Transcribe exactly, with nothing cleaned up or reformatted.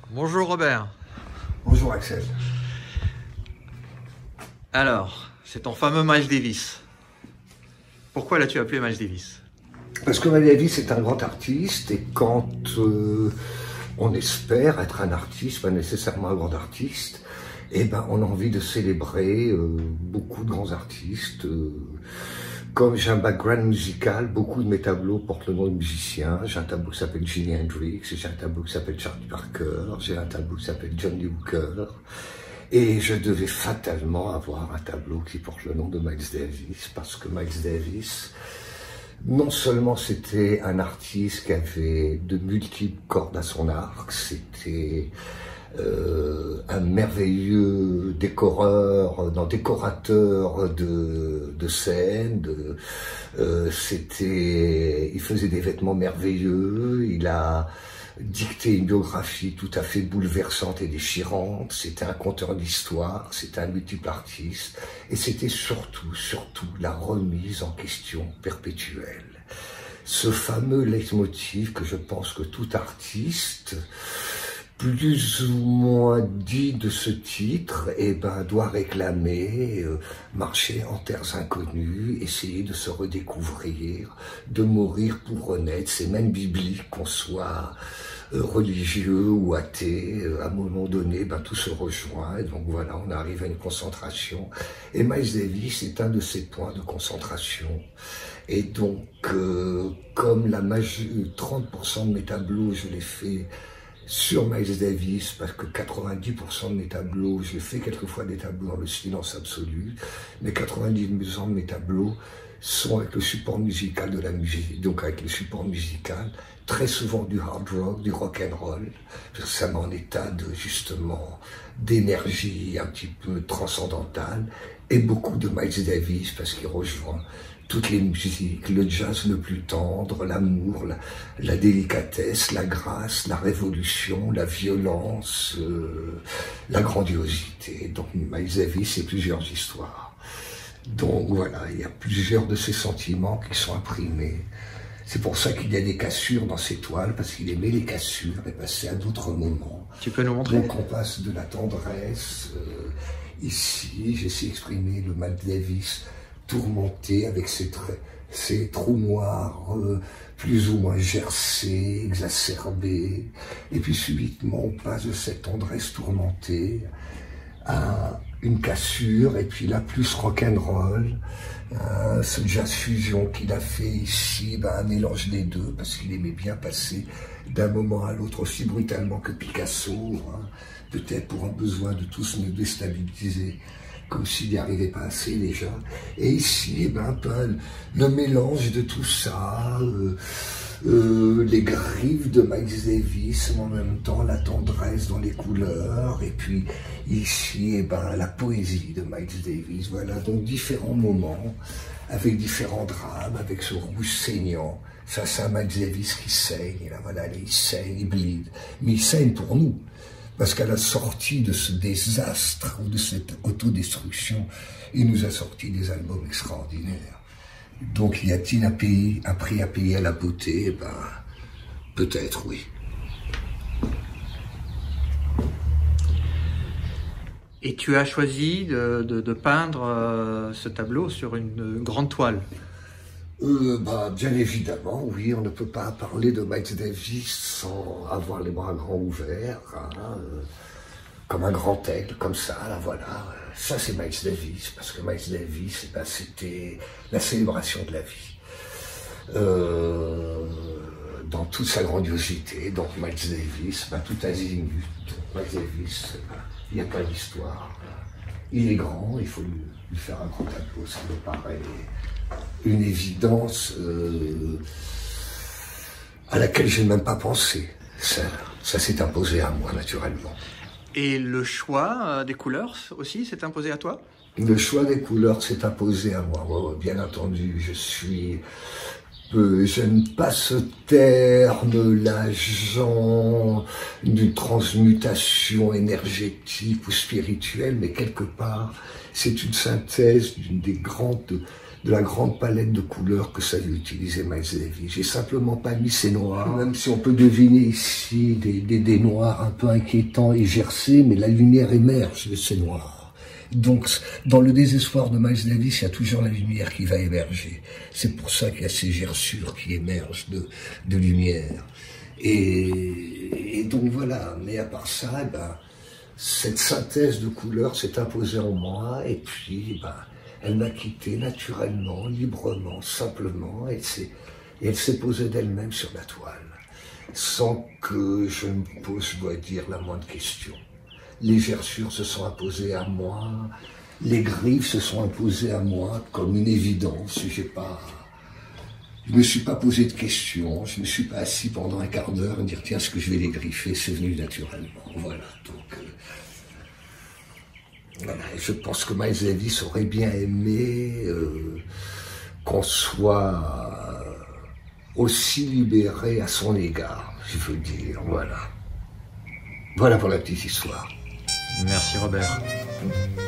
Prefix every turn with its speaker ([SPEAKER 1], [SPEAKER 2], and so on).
[SPEAKER 1] Bonjour Robert.
[SPEAKER 2] Bonjour Axel.
[SPEAKER 1] Alors, c'est ton fameux Miles Davis. Pourquoi l'as-tu appelé Miles Davis?
[SPEAKER 2] Parce que Miles Davis est un grand artiste et quand euh, on espère être un artiste, pas nécessairement un grand artiste, eh ben, on a envie de célébrer euh, beaucoup de grands artistes. Euh, comme j'ai un background musical, beaucoup de mes tableaux portent le nom de musicien. J'ai un tableau qui s'appelle Jimi Hendrix, j'ai un tableau qui s'appelle Charlie Parker, j'ai un tableau qui s'appelle John Lee Hooker. Et je devais fatalement avoir un tableau qui porte le nom de Miles Davis, parce que Miles Davis, non seulement c'était un artiste qui avait de multiples cordes à son arc, c'était euh, un merveilleux décoreur, non, décorateur de, de scènes, de, euh, c'était, il faisait des vêtements merveilleux, il a dicté une biographie tout à fait bouleversante et déchirante, c'était un conteur d'histoire, c'était un multiple artiste, et c'était surtout, surtout la remise en question perpétuelle. Ce fameux leitmotiv que je pense que tout artiste, plus ou moins dit de ce titre, eh ben, doit réclamer, euh, marcher en terres inconnues, essayer de se redécouvrir, de mourir pour renaître. C'est même biblique qu'on soit euh, religieux ou athée. Euh, à un moment donné, ben, tout se rejoint. Et donc voilà, on arrive à une concentration. Et Miles Davis est un de ces points de concentration. Et donc, euh, comme la majeure, trente pour cent de mes tableaux, je les fais sur Miles Davis, parce que quatre-vingt-dix pour cent de mes tableaux, j'ai fait quelquefois des tableaux dans le silence absolu, mais quatre-vingt-dix pour cent de mes tableaux sont avec le support musical de la musique, donc avec le support musical, très souvent du hard rock, du rock and roll, ça met en état de, justement, d'énergie un petit peu transcendantale, et beaucoup de Miles Davis, parce qu'il rejoint toutes les musiques, le jazz le plus tendre, l'amour, la, la délicatesse, la grâce, la révolution, la violence, euh, la grandiosité. Donc Miles Davis, c'est plusieurs histoires. Donc voilà, il y a plusieurs de ces sentiments qui sont imprimés. C'est pour ça qu'il y a des cassures dans ces toiles, parce qu'il aimait les cassures et passer à d'autres moments.
[SPEAKER 1] Tu peux nous montrer?
[SPEAKER 2] Donc on passe de la tendresse. Euh, ici, j'essaie d'exprimer le Miles Davis tourmenté avec ses traits, ses trous noirs, euh, plus ou moins gercés, exacerbés. Et puis subitement, on passe de cette tendresse tourmentée à une cassure, et puis là, plus rock'n'roll. Euh, ce jazz fusion qu'il a fait ici, ben, un mélange des deux, parce qu'il aimait bien passer d'un moment à l'autre aussi brutalement que Picasso, hein, peut-être pour un besoin de tous nous déstabiliser, comme s'il n'y arrivait pas assez déjà. Et ici, eh ben, un peu le mélange de tout ça, euh, euh, les griffes de Miles Davis, mais en même temps la tendresse dans les couleurs, et puis ici, eh ben, la poésie de Miles Davis. Voilà, donc différents moments, avec différents drames, avec ce rouge saignant. Ça, c'est un Miles Davis qui saigne, et là, voilà, il saigne, il bleed. Mais il saigne pour nous. Parce qu'à la sortie de ce désastre ou de cette autodestruction, il nous a sorti des albums extraordinaires. Donc y a-t-il un, pays, un prix à payer à la beauté? Ben, peut-être oui.
[SPEAKER 1] Et tu as choisi de, de, de peindre euh, ce tableau sur une, une grande toile.
[SPEAKER 2] Euh, bah, bien évidemment, oui, on ne peut pas parler de Miles Davis sans avoir les bras grands ouverts, hein, euh, comme un grand aigle, comme ça, là, voilà. Ça, c'est Miles Davis, parce que Miles Davis, eh ben, c'était la célébration de la vie. Euh, dans toute sa grandiosité, donc Miles Davis, ben, tout azimut, Miles Davis, ben, il n'y a pas d'histoire. Il est grand, il faut lui, lui faire un grand tableau, ça me paraît une évidence euh, à laquelle je n'ai même pas pensé. Ça, ça s'est imposé à moi, naturellement.
[SPEAKER 1] Et le choix euh, des couleurs aussi s'est imposé à toi?
[SPEAKER 2] Le choix des couleurs s'est imposé à moi, ouais, ouais, bien entendu. Je suis... Euh, j'aime pas ce terme, l'agent d'une transmutation énergétique ou spirituelle, mais quelque part, c'est une synthèse d'une des grandes de la grande palette de couleurs que savait utiliser Miles Davis. J'ai simplement pas mis ces noirs, même si on peut deviner ici des, des, des noirs un peu inquiétants et gercés, mais la lumière émerge de ces noirs. Donc, dans le désespoir de Miles Davis, il y a toujours la lumière qui va émerger. C'est pour ça qu'il y a ces gerçures qui émergent de, de lumière. Et, et donc voilà, mais à part ça, eh ben, cette synthèse de couleurs s'est imposée en moi, et puis ben, elle m'a quitté naturellement, librement, simplement, et, et elle s'est posée d'elle-même sur la toile, sans que je me pose, je dois dire, la moindre question. Les gerçures se sont imposées à moi, les griffes se sont imposées à moi comme une évidence. J'ai pas, je ne me suis pas posé de questions, je ne me suis pas assis pendant un quart d'heure et me dire tiens, est-ce que je vais les griffer? C'est venu naturellement. Voilà, donc euh, voilà. Et je pense que Miles Davis aurait bien aimé euh, qu'on soit aussi libéré à son égard, je veux dire. Voilà. Voilà pour la petite histoire.
[SPEAKER 1] Merci Robert.